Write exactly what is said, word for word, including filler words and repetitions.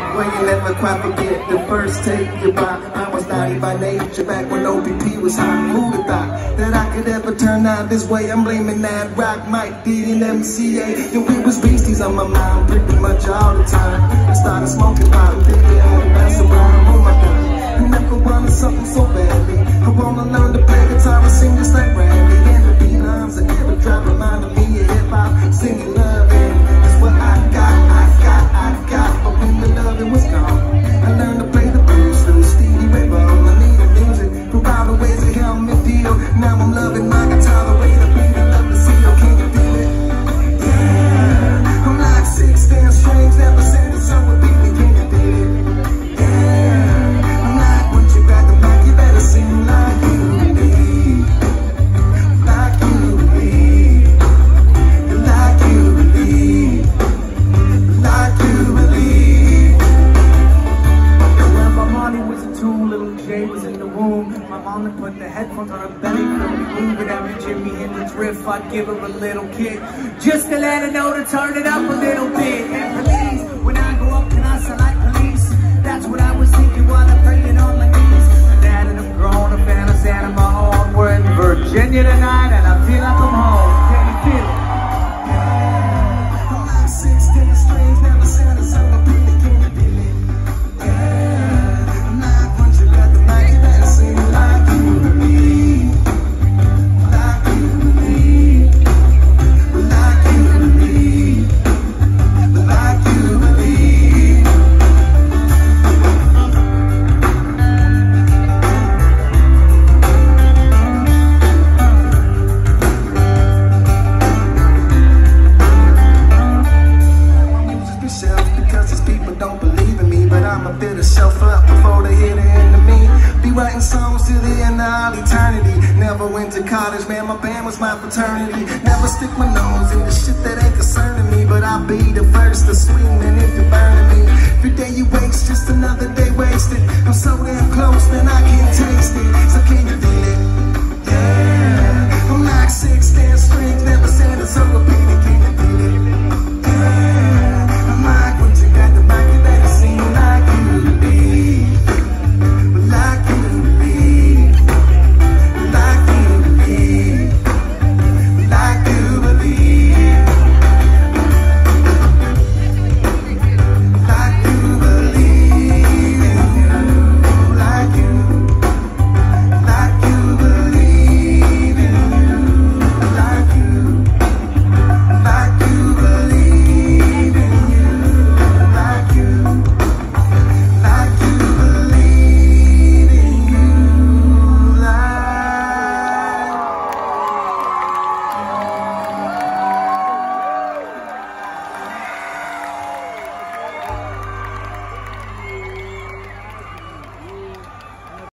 Well, you never quite forget the first take you buy. I was naughty by nature back when O P P was hot. Who'd have thought that I could ever turn out this way? I'm blaming that rock, Mike, D, and M C A. And we was beasties on my mind pretty much all the time. I started smoking pot and thinking I had a pass around. Oh my God, I never wanted something so badly. I wanna learn to play guitar and sing just like Randy. And the beat lines I ever drop reminded me of hip-hop, singing love, and that's what I got, I got, I got. But when the loving was gone, I learned to play the blues through Stevie Ray Vaughan. I needed music for all the ways to help me deal. Now I'm loving my guitar the way the beat I love to see. Oh, can you feel it? Yeah, I'm like six damn strings, never said it's so repeatedly. Can you feel it? Yeah, I'm like once you grab the mic, you better sing like you believe, like you believe, like you believe, like you believe. When my mommy was a tool, little Jay was in the womb. My mom had put the headphones on her belly for me, moving every Jimmy hit the riff. I'd give her a little kick, just to let her know to turn it up a little bit. And please, when I go up, can I sound like police? That's what I was thinking while I'm praying on my knees. My dad and I'm grown, a fan of Santa, my own. We're in Virginia tonight, and I feel like I'm home. Can you feel it? I'm like six damn strings, never sounded so repeatedly. Can you feel it? Yeah, I'm like once you grab the mic, you better sing like you believe, like you believe, like you believe, like you believe. Music myself because these people don't believe in me, but I'ma build a shelf up before they hit the end of me. Be writing songs till the end of all eternity. Never went to college, man, my band was my fraternity. Never stick my nose in the shit that ain't concerning me, but I'll be the first to swing, man, if you're burning me. Every day you waste, just another day wasted. I'm so damn close, man, I